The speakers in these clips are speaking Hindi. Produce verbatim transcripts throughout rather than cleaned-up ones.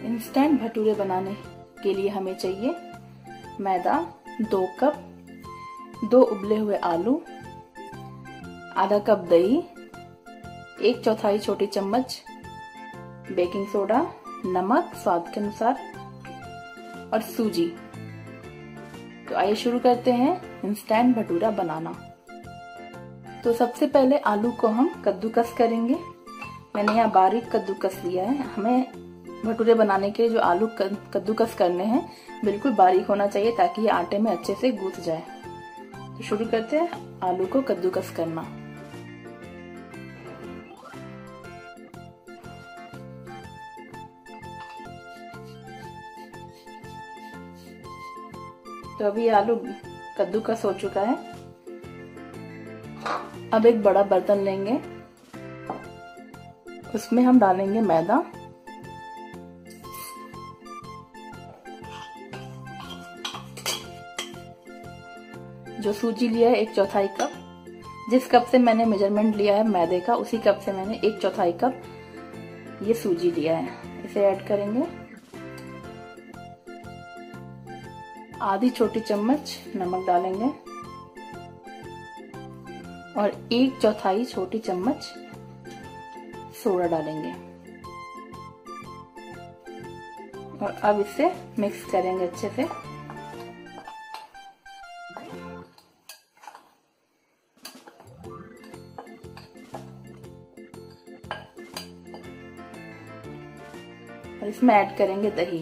इंस्टेंट भटूरे बनाने के लिए हमें चाहिए मैदा दो कप, दो उबले हुए आलू, आधा कप दही, एक चौथाई छोटी चम्मच बेकिंग सोडा, नमक स्वाद के अनुसार और सूजी। तो आइए शुरू करते हैं इंस्टेंट भटूरा बनाना। तो सबसे पहले आलू को हम कद्दूकस करेंगे। मैंने यहाँ बारीक कद्दूकस लिया है। हमें भटूरे बनाने के लिए जो आलू कद्दूकस करने हैं बिल्कुल बारीक होना चाहिए ताकि ये आटे में अच्छे से गूंथ जाए। तो शुरू करते हैं आलू को कद्दूकस करना। तो अभी आलू कद्दूकस हो चुका है। अब एक बड़ा बर्तन लेंगे, उसमें हम डालेंगे मैदा, जो सूजी लिया है एक चौथाई कप। जिस कप से मैंने मेजरमेंट लिया है मैदे का उसी कप से मैंने एक चौथाई कप ये सूजी लिया है। इसे ऐड करेंगे। आधी छोटी चम्मच नमक डालेंगे और एक चौथाई छोटी चम्मच सोडा डालेंगे और अब इसे मिक्स करेंगे अच्छे से। और इसमें ऐड करेंगे दही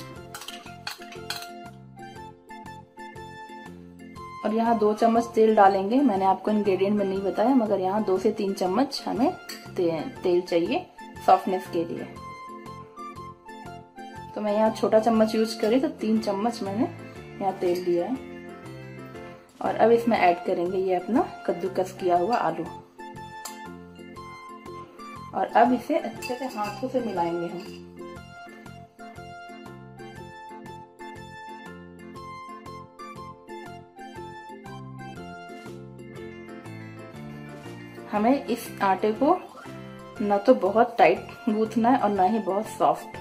और यहाँ दो चम्मच तेल डालेंगे। मैंने आपको इंग्रेडिएंट में नहीं बताया मगर यहाँ दो से तीन चम्मच हमें ते, तेल चाहिए सॉफ्टनेस के लिए। तो मैं यहाँ छोटा चम्मच यूज करी तो तीन चम्मच मैंने यहाँ तेल लिया है। और अब इसमें ऐड करेंगे ये अपना कद्दूकस किया हुआ आलू और अब इसे अच्छे से हाथों से मिलाएंगे हम। हमें इस आटे को न तो बहुत टाइट गूंथना है और न ही बहुत सॉफ्ट।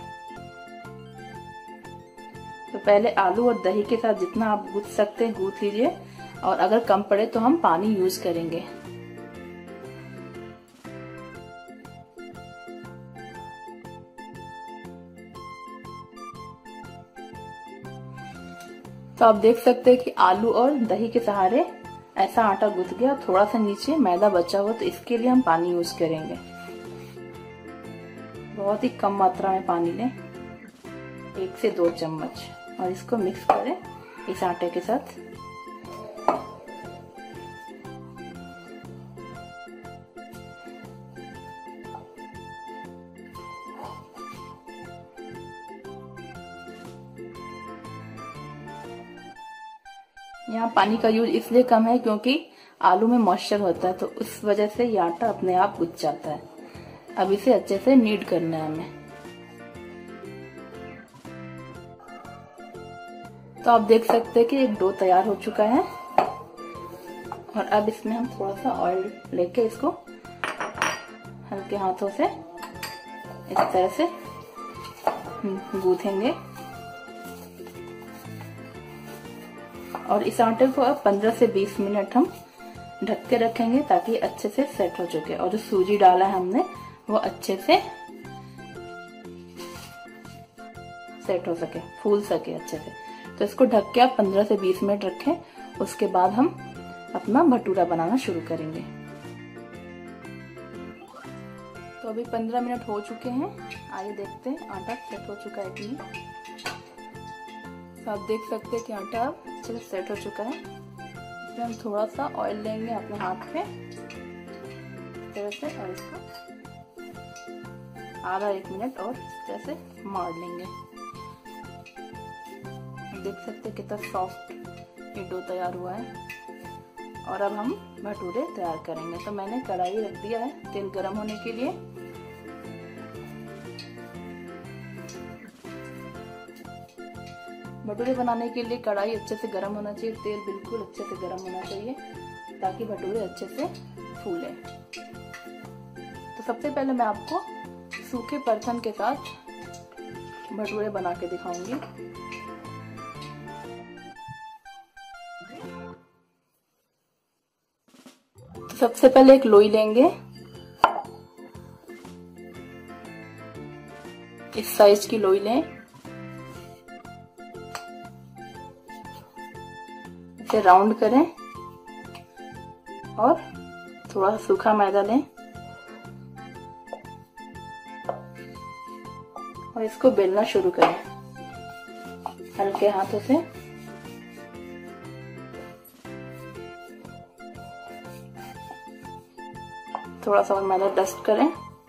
तो पहले आलू और दही के साथ जितना आप गूंथ सकते हैं गूंथ लीजिए और अगर कम पड़े तो हम पानी यूज करेंगे। तो आप देख सकते हैं कि आलू और दही के सहारे ऐसा आटा गूंथ गया। थोड़ा सा नीचे मैदा बचा हुआ तो इसके लिए हम पानी यूज करेंगे। बहुत ही कम मात्रा में पानी लें, एक से दो चम्मच, और इसको मिक्स करें इस आटे के साथ। यहाँ पानी का यूज इसलिए कम है क्योंकि आलू में मॉइस्चर होता है तो उस वजह से ये आटा अपने आप गुज जाता है। अब इसे अच्छे से नीड करना है हमें। तो आप देख सकते हैं कि एक डो तैयार हो चुका है और अब इसमें हम थोड़ा सा ऑयल लेके इसको हल्के हाथों से इस तरह से गूंथेंगे और इस आटे को अब पंद्रह से बीस मिनट हम ढक के रखेंगे ताकि अच्छे से सेट हो चुके। और जो सूजी डाला है हमने वो अच्छे से सेट हो सके, फूल सके अच्छे से। तो इसको ढक के आप पंद्रह से बीस मिनट रखें। उसके बाद हम अपना भटूरा बनाना शुरू करेंगे। तो अभी पंद्रह मिनट हो चुके हैं। आइए देखते हैं आटा सेट हो चुका है कि नहीं। तो आप देख सकते हैं कि आटा अब अच्छे से सेट हो चुका है। इसमें हम थोड़ा सा ऑयल लेंगे अपने हाथ पे इस तरह से और इसको आधा एक मिनट और इस तरह से मार लेंगे। देख सकते हैं कितना सॉफ्ट ये डो तैयार हुआ है। और अब हम भटूरे तैयार करेंगे। तो मैंने कढ़ाई रख दिया है तेल गरम होने के लिए। भटूरे बनाने के लिए कढ़ाई अच्छे से गर्म होना चाहिए, तेल बिल्कुल अच्छे से गर्म होना चाहिए ताकि भटूरे अच्छे से फूले। तो सबसे पहले मैं आपको सूखे परथन के साथ भटूरे बना के दिखाऊंगी। सबसे पहले एक लोई लेंगे, इस साइज की लोई लें। इसे राउंड करें और थोड़ा सूखा मैदा लें और इसको बेलना शुरू करें हल्के हाथों से। थोड़ा सा मैदा डस्ट करें।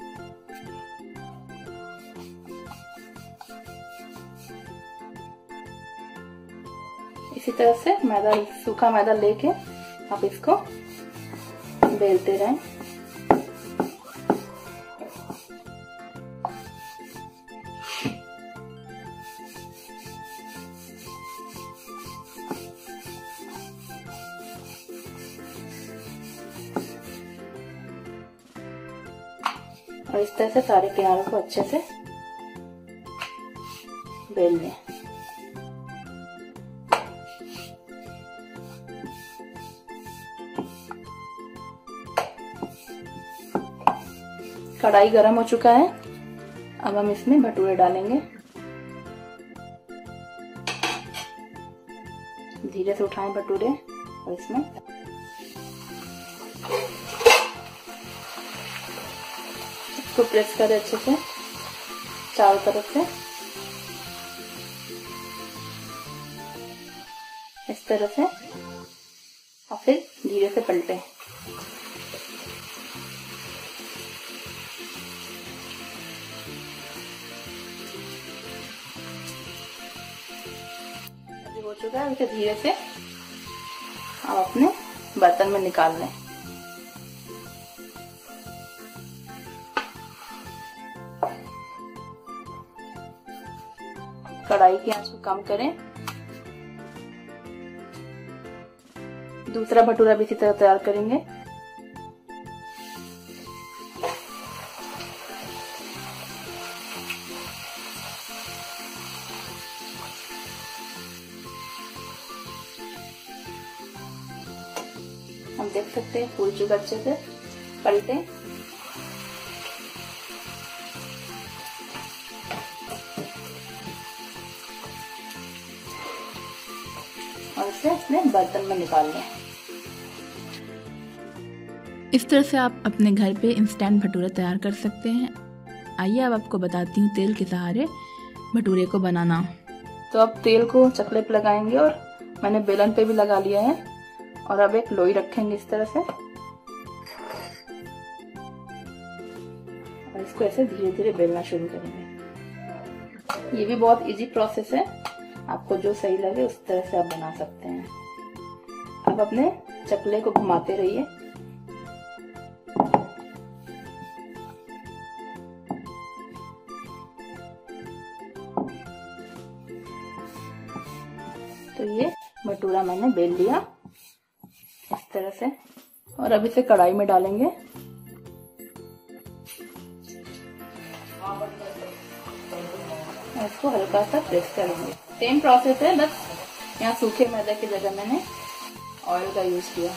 इसी तरह से मैदा, सूखा मैदा लेके आप इसको बेलते रहें। और इस तरह से सारे किनारों को अच्छे से बेल लें। कढ़ाई गरम हो चुका है, अब हम इसमें भटूरे डालेंगे। धीरे से उठाएं भटूरे और इसमें इसको प्रेस करें अच्छे से चारों तरफ से। इस तरह से और फिर धीरे से पलटें। हो चुका है, इसे धीरे से आप अपने बर्तन में निकाल लें। कढ़ाई की आंच को कम करें। दूसरा भटूरा भी इसी तरह तैयार करेंगे। हम देख सकते हैं फूल चुका अच्छे से। पलटे और इसे अपने बर्तन में निकाल लें। इस तरह से आप अपने घर पे इंस्टेंट भटूरे तैयार कर सकते हैं। आइए अब आपको बताती हूँ तेल के सहारे भटूरे को बनाना। तो अब तेल को चकले पे लगाएंगे और मैंने बेलन पे भी लगा लिया है। और अब एक लोई रखेंगे इस तरह से और इसको ऐसे धीरे धीरे बेलना शुरू करेंगे। ये भी बहुत इजी प्रोसेस है, आपको जो सही लगे उस तरह से आप बना सकते हैं। अब अपने चकले को घुमाते रहिए। तो ये भटूरा मैंने बेल लिया इस तरह से और अब इसे कढ़ाई में डालेंगे। इसको हल्का सा प्रेस करेंगे। सेम प्रोसेस है, बस यहाँ सूखे मैदे की जगह मैंने ऑयल का यूज किया।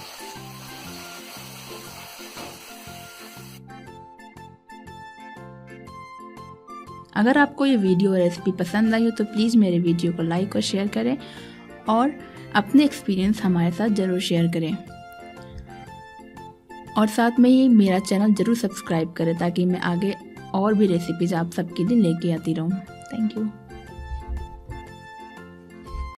अगर आपको ये वीडियो और रेसिपी पसंद आई हो तो प्लीज़ मेरे वीडियो को लाइक और शेयर करें और अपने एक्सपीरियंस हमारे साथ ज़रूर शेयर करें। और साथ में ही मेरा चैनल ज़रूर सब्सक्राइब करें ताकि मैं आगे और भी रेसिपीज़ आप सबके लिए लेके आती रहूँ। Thank you.